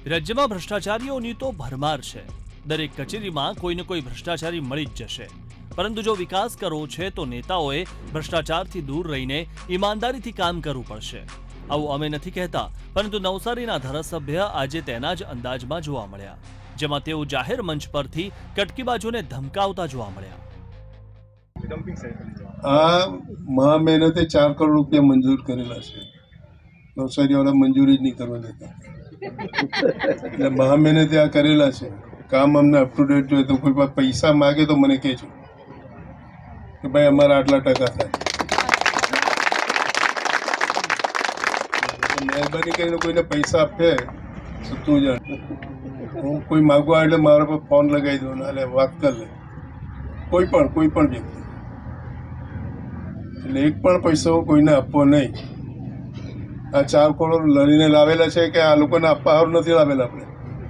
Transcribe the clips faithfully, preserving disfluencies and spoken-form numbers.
રાજ્યમાં ભ્રષ્ટાચારીઓની તો ભરમાર છે। દરેક કચેરીમાં કોઈને કોઈ ભ્રષ્ટાચારી મળી જ જશે, પરંતુ જો વિકાસ કરવો છે તો નેતાઓએ ભ્રષ્ટાચારથી દૂર રહીને ઈમાનદારીથી કામ કરવું પડશે। આવું અમે નથી કહેતા, પરંતુ નવસારીના ધારાસભ્ય આજે તેના જ અંદાજમાં જોવા મળ્યા, જેમાં તેઓ જાહેર મંચ પરથી કટકીબાજોને ધમકાવતા જોવા મળ્યા। આ મહા મહેનતે ચાર કરોડ રૂપિયા મંજૂર કરેલા છે, નવસારી વાળા મંજૂરી જ નહીં કરવા દેતા, એટલે મહા મહેનતે આ કરેલા છે। કામ અમને અપ ટુ ડેટ જોઈએ તો કોઈ પાસે પૈસા માગે તો મને કહેજો કે ભાઈ અમારા આટલા ટકા થાય। મહેરબાની કરીને કોઈને પૈસા આપે તો તું જાણ, હું કોઈ માગવા એટલે મારા પર ફોન લગાવી દઉં એટલે વાત કરી લે, કોઈ પણ કોઈ પણ વ્યક્તિ, એટલે એક પણ પૈસો કોઈને આપવો નહીં। આ ચાર કરોડ લડીને લાવેલા છે કે આ લોકોને આપવા હારું નથી લાવેલા આપણે,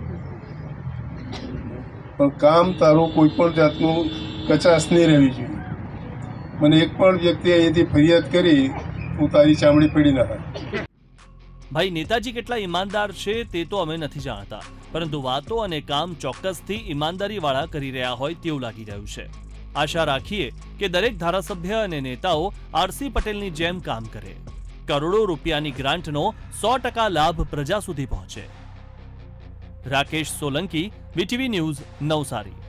પણ કામ તારું કોઈ પણ જાતનું કચાશ નહીં રહેવી જોઈએ। મને એક પણ વ્યક્તિ અહીંયાથી ફરિયાદ કરી હું તારી ચામડી પડી નાખા। ભાઈ નેતાજી કેટલા ઈમાનદાર છે તે તો અમે નથી જાણતા, પરંતુ વાતો અને કામ ચોક્કસથી ઈમાનદારીવાળા કરી રહ્યા હોય તેવું લાગી રહ્યું છે। આશા રાખીએ કે દરેક ધારાસભ્ય અને નેતાઓ આરસી પટેલની જેમ કામ કરે, કરોડો રૂપિયાની ગ્રાન્ટનો સો ટકા લાભ પ્રજા સુધી પહોંચે। Rakesh Solanki, VTV news, Navsari.